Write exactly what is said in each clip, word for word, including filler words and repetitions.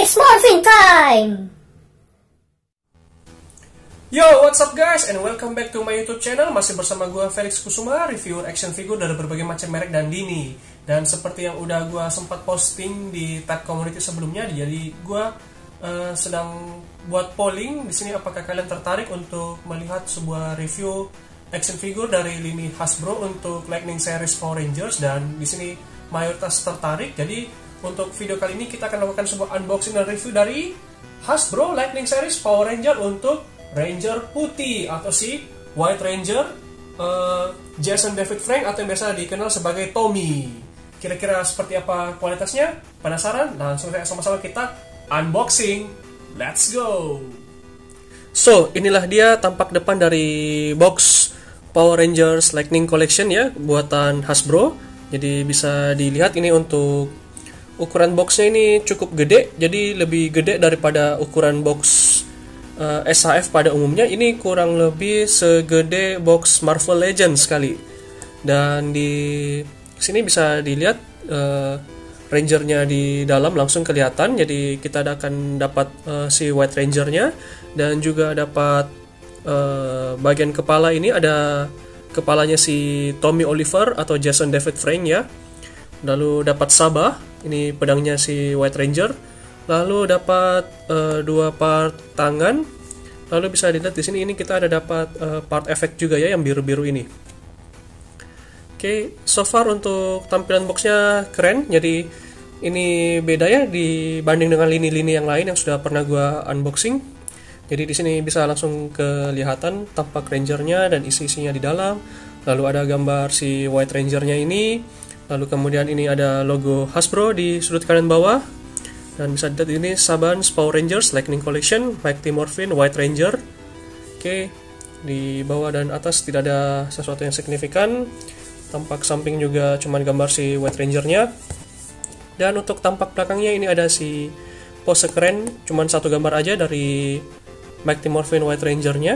It's morphing time! Yo, what's up guys, and welcome back to my YouTube channel. Masih bersama gue Felix Kusuma, reviewer action figure dari berbagai macam merek dan lini. Dan seperti yang udah gue sempat posting di tab community sebelumnya, jadi gue uh, sedang buat polling di sini. Apakah kalian tertarik untuk melihat sebuah review action figure dari lini Hasbro untuk Lightning Series Power Rangers? Dan di sini mayoritas tertarik. Jadi untuk video kali ini kita akan melakukan sebuah unboxing dan review dari Hasbro Lightning Series Power Ranger untuk Ranger putih atau si White Ranger, uh, Jason David Frank atau yang biasa dikenal sebagai Tommy. Kira-kira seperti apa kualitasnya? Penasaran? Langsung saja sama-sama kita unboxing. Let's go! So, inilah dia tampak depan dari box Power Rangers Lightning Collection ya, buatan Hasbro. Jadi bisa dilihat ini untuk ukuran boxnya ini cukup gede, jadi lebih gede daripada ukuran box uh, S H F pada umumnya. Ini kurang lebih segede box Marvel Legends sekali. Dan di sini bisa dilihat uh, Rangernya di dalam langsung kelihatan. Jadi kita akan dapat uh, si White Rangernya, dan juga dapat uh, bagian kepala ini ada kepalanya si Tommy Oliver atau Jason David Frank ya. Lalu dapat sabah, ini pedangnya si White Ranger. Lalu dapat uh, dua part tangan. Lalu bisa dilihat di sini ini kita ada dapat uh, part efek juga ya, yang biru-biru ini. Oke, okay, so far untuk tampilan boxnya keren. Jadi ini beda ya dibanding dengan lini-lini yang lain yang sudah pernah gua unboxing. Jadi di sini bisa langsung kelihatan tampak Rangernya dan isi-isinya di dalam. Lalu ada gambar si White Rangernya ini. Lalu kemudian ini ada logo Hasbro di sudut kanan bawah. Dan bisa dilihat ini Saban's Power Rangers Lightning Collection Mighty Morphin White Ranger. Oke, di bawah dan atas tidak ada sesuatu yang signifikan. Tampak samping juga cuma gambar si White Rangernya. Dan untuk tampak belakangnya ini ada si pose keren, cuma satu gambar aja dari Mighty Morphin White Rangernya.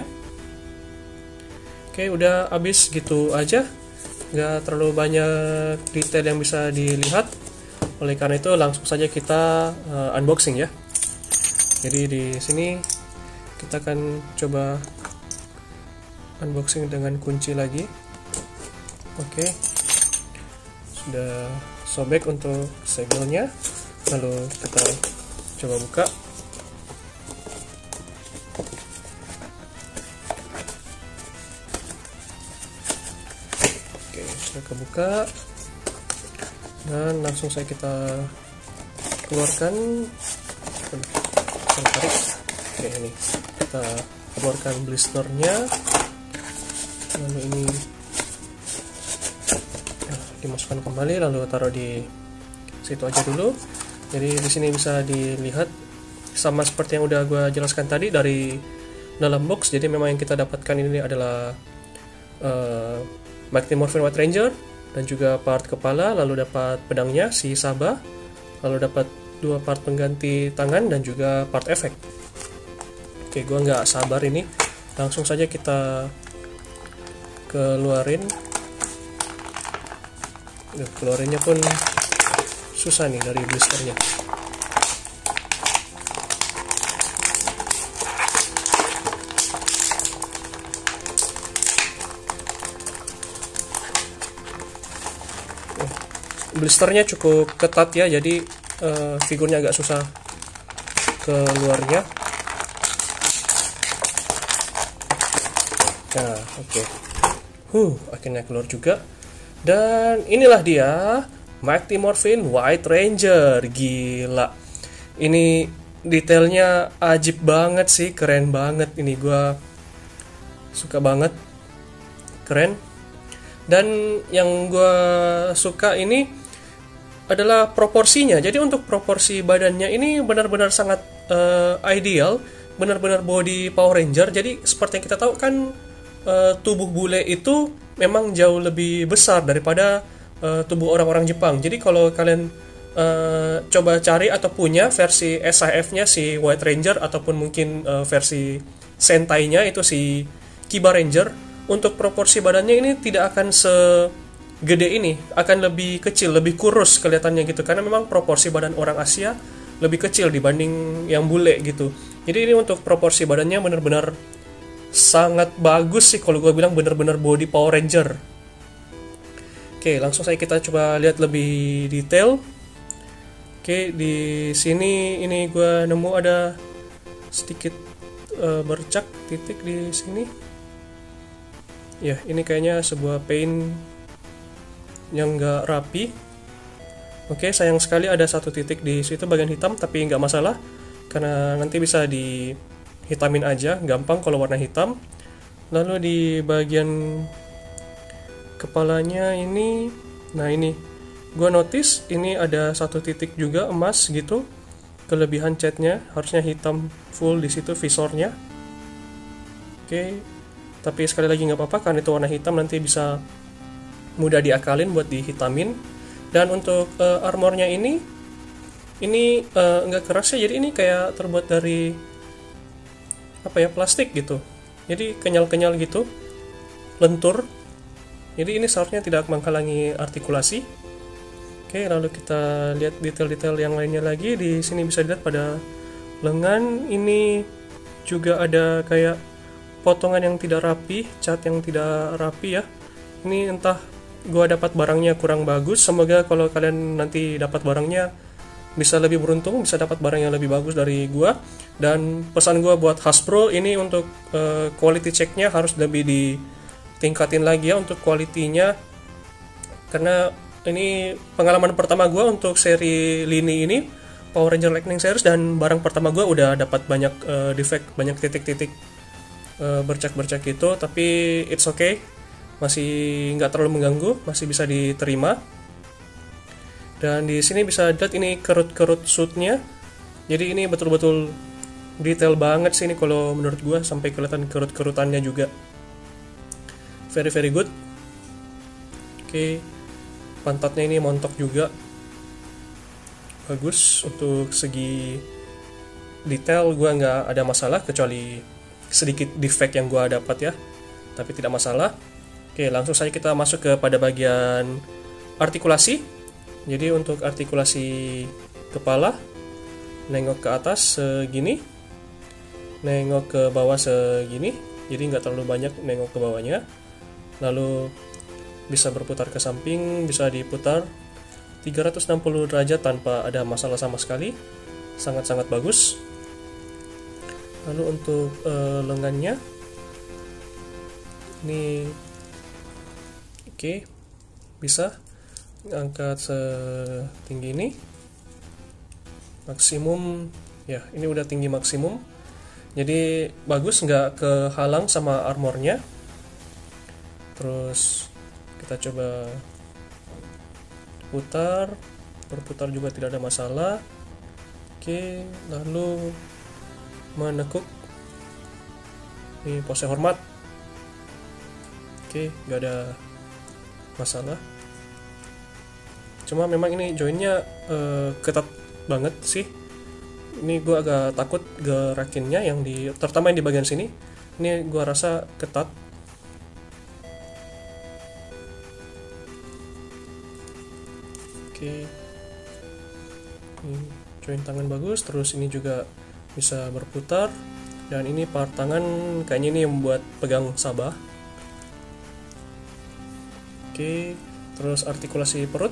Oke, udah habis gitu aja. Nggak terlalu banyak detail yang bisa dilihat. Oleh karena itu langsung saja kita uh, unboxing ya. Jadi di sini kita akan coba unboxing dengan kunci lagi. Oke, sudah sobek untuk segelnya. Lalu kita coba buka. Kebuka dan langsung saya kita keluarkan. Kita tarik. Oke, ini kita keluarkan blisternya. Lalu ini nah, dimasukkan kembali, lalu taruh di situ aja dulu. Jadi di sini bisa dilihat sama seperti yang udah gue jelaskan tadi dari dalam box. Jadi memang yang kita dapatkan ini adalah uh, Mighty Morphin White Ranger, dan juga part kepala, lalu dapat pedangnya si sabah, lalu dapat dua part pengganti tangan dan juga part efek. Oke, gua nggak sabar ini, langsung saja kita keluarin. Duh, keluarinnya pun susah nih dari blisternya. Blisternya cukup ketat ya, jadi uh, figurnya agak susah keluarnya. Nah, oke, okay. huh, akhirnya keluar juga. Dan inilah dia Mighty Morphin White Ranger. Gila, ini detailnya ajib banget sih, keren banget. Ini gua suka banget, keren. Dan yang gua suka ini adalah proporsinya. Jadi untuk proporsi badannya ini benar-benar sangat uh, ideal, benar-benar body Power Ranger. Jadi seperti yang kita tahu kan, uh, tubuh bule itu memang jauh lebih besar daripada uh, tubuh orang-orang Jepang. Jadi kalau kalian uh, coba cari atau punya versi S H F-nya si White Ranger, ataupun mungkin uh, versi Sentai-nya itu si Kiba Ranger, untuk proporsi badannya ini tidak akan se gede ini, akan lebih kecil, lebih kurus kelihatannya gitu, karena memang proporsi badan orang Asia lebih kecil dibanding yang bule gitu. Jadi ini untuk proporsi badannya benar-benar sangat bagus sih kalau gue bilang, benar-benar body Power Ranger. Oke, langsung saja kita coba lihat lebih detail. Oke, di sini ini gue nemu ada sedikit uh, bercak titik di sini. Ya, ini kayaknya sebuah paint yang nggak rapi. Oke, sayang sekali ada satu titik di situ bagian hitam, tapi nggak masalah karena nanti bisa dihitamin aja, gampang kalau warna hitam. Lalu di bagian kepalanya ini, nah ini gue notice ini ada satu titik juga emas gitu. Kelebihan catnya harusnya hitam full di situ visornya. Oke, tapi sekali lagi nggak apa-apa karena itu warna hitam, nanti bisa mudah diakalin buat dihitamin. Dan untuk uh, armornya ini ini uh, nggak keras ya, jadi ini kayak terbuat dari apa ya, plastik gitu, jadi kenyal-kenyal gitu, lentur. Jadi ini seharusnya tidak menghalangi artikulasi. Oke, lalu kita lihat detail-detail yang lainnya lagi. Di sini bisa dilihat pada lengan ini juga ada kayak potongan yang tidak rapi, cat yang tidak rapi ya. Ini entah gua dapat barangnya kurang bagus. Semoga kalau kalian nanti dapat barangnya bisa lebih beruntung, bisa dapat barang yang lebih bagus dari gua. Dan pesan gua buat Hasbro ini untuk uh, quality checknya harus lebih ditingkatin lagi ya untuk quality-nya, karena ini pengalaman pertama gue untuk seri lini ini, Power Ranger Lightning Series, dan barang pertama gue udah dapat banyak uh, defect, banyak titik-titik uh, bercak-bercak gitu, tapi it's okay, masih nggak terlalu mengganggu, masih bisa diterima. Dan di sini bisa lihat ini kerut-kerut suitnya, jadi ini betul-betul detail banget sih ini kalau menurut gue, sampai kelihatan kerut-kerutannya juga, very very good. Oke, okay. Pantatnya ini montok juga, bagus. Untuk segi detail gue nggak ada masalah, kecuali sedikit defect yang gue dapat ya, tapi tidak masalah. Oke, langsung saja kita masuk ke pada bagian artikulasi. Jadi untuk artikulasi kepala, nengok ke atas segini, nengok ke bawah segini, jadi nggak terlalu banyak nengok ke bawahnya. Lalu bisa berputar ke samping, bisa diputar tiga ratus enam puluh derajat tanpa ada masalah sama sekali, sangat-sangat bagus. Lalu untuk uh, lengannya ini oke, okay, bisa angkat setinggi ini maksimum ya, ini udah tinggi maksimum, jadi bagus, nggak kehalang sama armornya. Terus kita coba putar, berputar juga tidak ada masalah. Oke, lalu menekuk, ini pose hormat. Oke, nggak ada masalah. Cuma memang ini joinnya uh, ketat banget sih. Ini gue agak takut gerakinnya yang di, terutama yang di bagian sini. Ini gue rasa ketat. Oke, ini join tangan bagus, terus ini juga bisa berputar, dan ini part tangan kayaknya ini yang membuat pegang sabah. Oke, terus artikulasi perut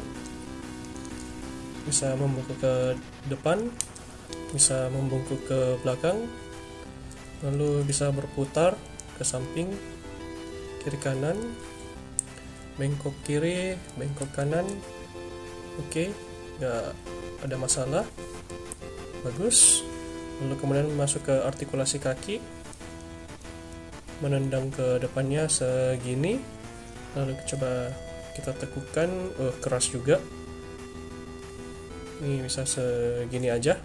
bisa membungkuk ke depan, bisa membungkuk ke belakang, lalu bisa berputar ke samping, kiri kanan, bengkok kiri, bengkok kanan. Oke, nggak ada masalah, bagus. Lalu kemudian masuk ke artikulasi kaki, menendang ke depannya segini, lalu coba kita tekukan, oh keras juga. Ini bisa segini aja.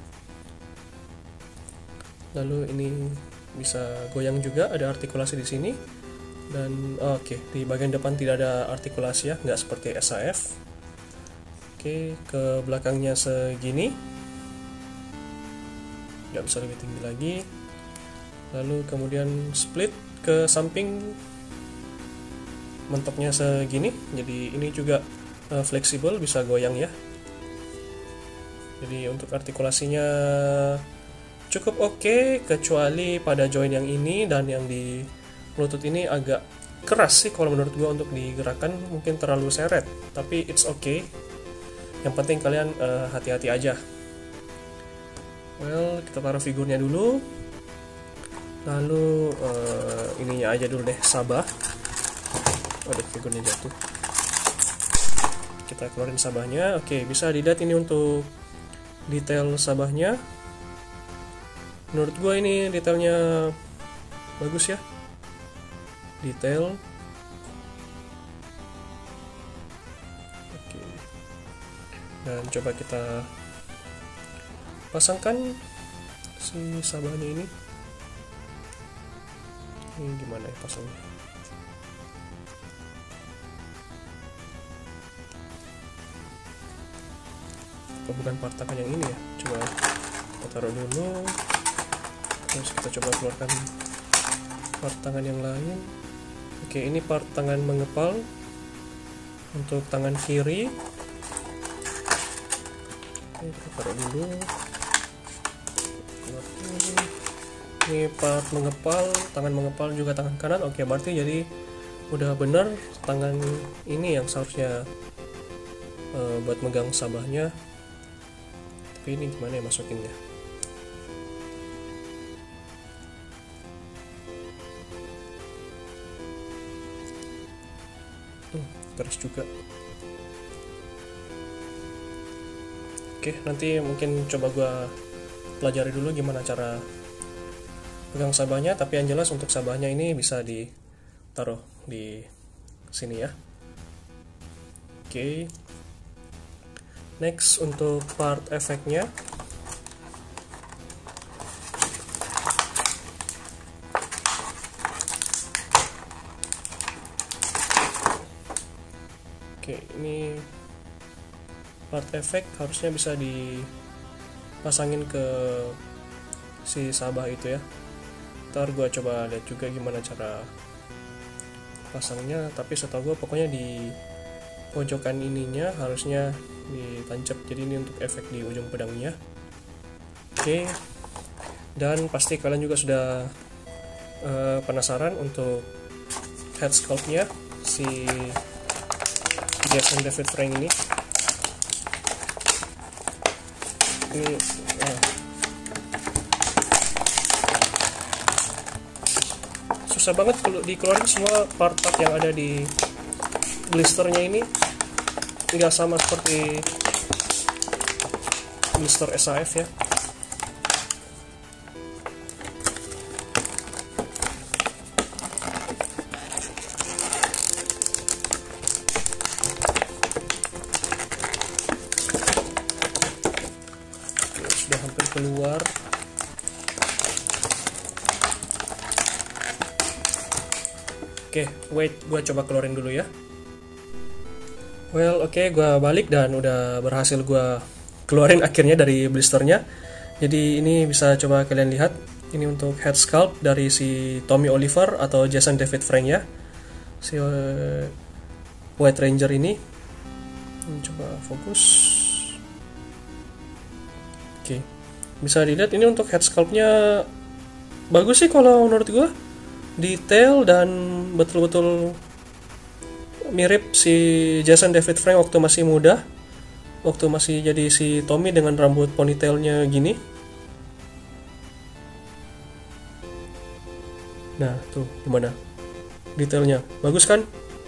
Lalu ini bisa goyang juga, ada artikulasi di sini. Dan oh, oke, di bagian depan tidak ada artikulasi ya, nggak seperti S A F. Oke, ke belakangnya segini, nggak bisa lebih tinggi lagi. Lalu kemudian split ke samping, mentoknya segini, jadi ini juga uh, fleksibel, bisa goyang ya. Jadi untuk artikulasinya cukup oke, okay, kecuali pada join yang ini dan yang di lutut ini agak keras sih kalau menurut gue untuk digerakkan, mungkin terlalu seret, tapi it's okay. Yang penting kalian uh, hati-hati aja. Well, kita taruh figurnya dulu, lalu uh, ininya aja dulu deh, sabah. Waduh, figurnya jatuh. Kita keluarin sabahnya. Oke, okay, bisa dilihat ini untuk detail sabahnya. Menurut gue ini detailnya bagus ya, detail. Oke, dan coba kita pasangkan si sabahnya ini. Ini gimana ya pasangnya? Oh, bukan part tangan yang ini ya, coba kita taruh dulu. Terus kita coba keluarkan part tangan yang lain. Oke, ini part tangan mengepal untuk tangan kiri. Oke, kita taruh dulu. Ini part mengepal, tangan mengepal juga tangan kanan. Oke, berarti jadi udah bener tangan ini yang seharusnya uh, buat megang sabahnya. Tapi ini gimana ya masukinnya? Hmm, keras juga. Oke, nanti mungkin coba gua pelajari dulu gimana cara pegang sabahnya, tapi yang jelas untuk sabahnya ini bisa ditaruh di sini ya. Oke. Next untuk part efeknya. Oke, ini part efek harusnya bisa dipasangin ke si sabah itu ya. Ntar gue coba lihat juga gimana cara pasangnya, tapi setahu gue pokoknya di pojokan ininya harusnya ditancap, jadi ini untuk efek di ujung pedangnya. Oke, dan pasti kalian juga sudah uh, penasaran untuk head sculptnya si Jason David Frank ini. Ini uh, susah banget kalau dikeluarin semua part-part yang ada di blisternya ini, nggak sama seperti blister S A F ya. Oke, sudah hampir keluar. Oke, wait, gue coba keluarin dulu ya. Well, oke, okay, gue balik dan udah berhasil gue keluarin akhirnya dari blisternya. Jadi ini bisa coba kalian lihat. Ini untuk head sculpt dari si Tommy Oliver atau Jason David Frank ya. Si uh, White Ranger ini. Ini coba fokus. Oke, okay. Bisa dilihat ini untuk head sculptnya bagus sih kalau menurut gue. Detail dan betul-betul mirip si Jason David Frank waktu masih muda, waktu masih jadi si Tommy dengan rambut ponytailnya gini. Nah tuh gimana detailnya, bagus kan?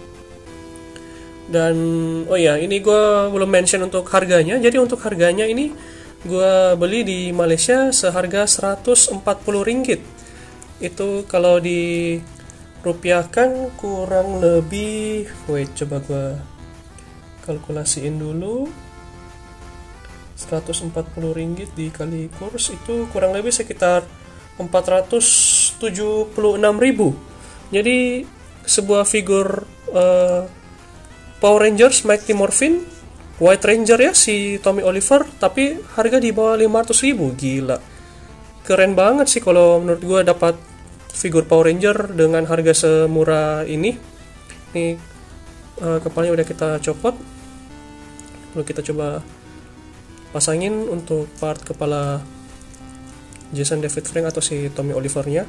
Dan oh ya, ini gue belum mention untuk harganya. Jadi untuk harganya ini gue beli di Malaysia seharga seratus empat puluh ringgit. Itu kalau dirupiahkan kurang lebih, wait coba gue kalkulasiin dulu. Seratus empat puluh ringgit dikali kurs itu kurang lebih sekitar empat ratus tujuh puluh enam ribu. Jadi sebuah figur uh, Power Rangers Mighty Morphin White Ranger ya, si Tommy Oliver, tapi harga di bawah lima ratus ribu. Gila, keren banget sih kalau menurut gue dapat figur Power Ranger dengan harga semurah ini. Ini uh, kepalanya udah kita copot, lalu kita coba pasangin untuk part kepala Jason David Frank atau si Tommy Olivernya.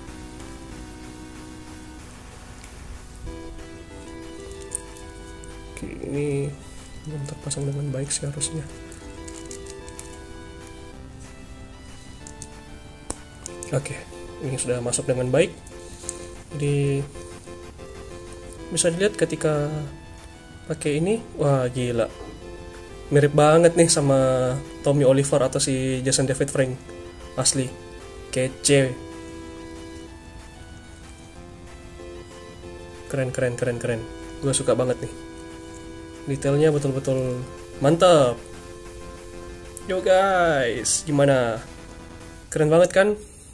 Oke, ini belum terpasang dengan baik sih harusnya. Oke, ini sudah masuk dengan baik. Jadi bisa dilihat ketika pakai ini, wah gila, mirip banget nih sama Tommy Oliver atau si Jason David Frank, asli kece, keren keren keren keren, gue suka banget nih, detailnya betul-betul mantap. Yo guys, gimana, keren banget kan?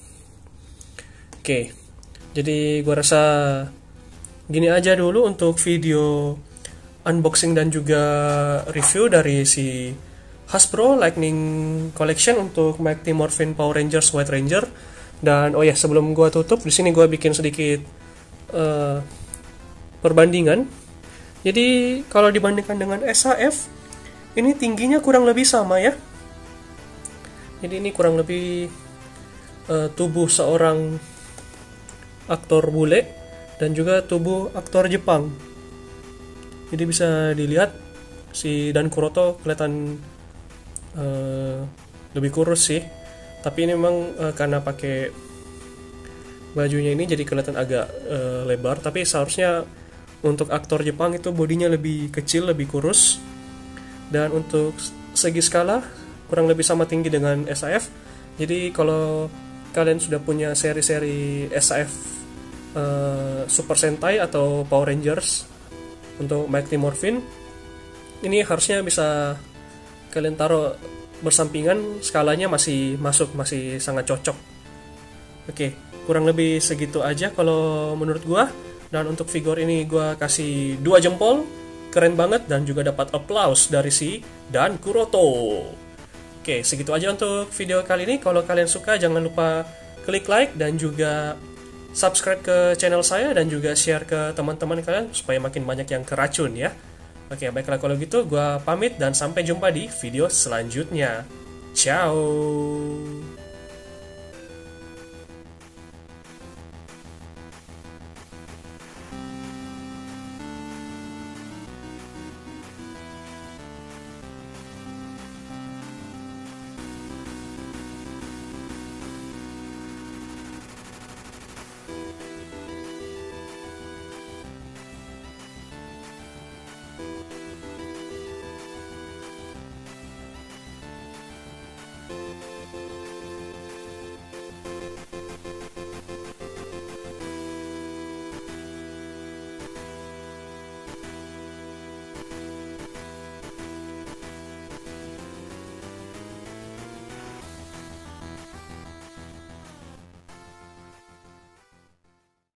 Oke, jadi gue rasa gini aja dulu untuk video unboxing dan juga review dari si Hasbro Lightning Collection untuk Mighty Morphin Power Rangers White Ranger. Dan oh ya, sebelum gue tutup, di sini gue bikin sedikit uh, perbandingan. Jadi kalau dibandingkan dengan S H F, ini tingginya kurang lebih sama ya. Jadi ini kurang lebih uh, tubuh seorang aktor bule dan juga tubuh aktor Jepang. Jadi bisa dilihat si Dan Kuroto kelihatan uh, lebih kurus sih. Tapi ini memang uh, karena pakai bajunya ini jadi kelihatan agak uh, lebar. Tapi seharusnya untuk aktor Jepang itu bodinya lebih kecil, lebih kurus. Dan untuk segi skala kurang lebih sama tinggi dengan S H F. Jadi kalau kalian sudah punya seri-seri S H F uh, Super Sentai atau Power Rangers untuk Mighty Morphin, ini harusnya bisa kalian taruh bersampingan, skalanya masih masuk, masih sangat cocok. Oke, kurang lebih segitu aja kalau menurut gua. Dan untuk figur ini gua kasih dua jempol, keren banget, dan juga dapat applause dari si Dan Kuroto. Oke, segitu aja untuk video kali ini. Kalau kalian suka, jangan lupa klik like dan juga subscribe ke channel saya dan juga share ke teman-teman kalian supaya makin banyak yang keracun ya. Oke, baiklah kalau gitu, gue pamit dan sampai jumpa di video selanjutnya. Ciao.